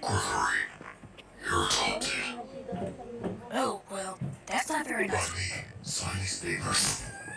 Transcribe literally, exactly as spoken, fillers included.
Gregory, you're adopted. Oh, well, that's not very nice. Let me sign these papers.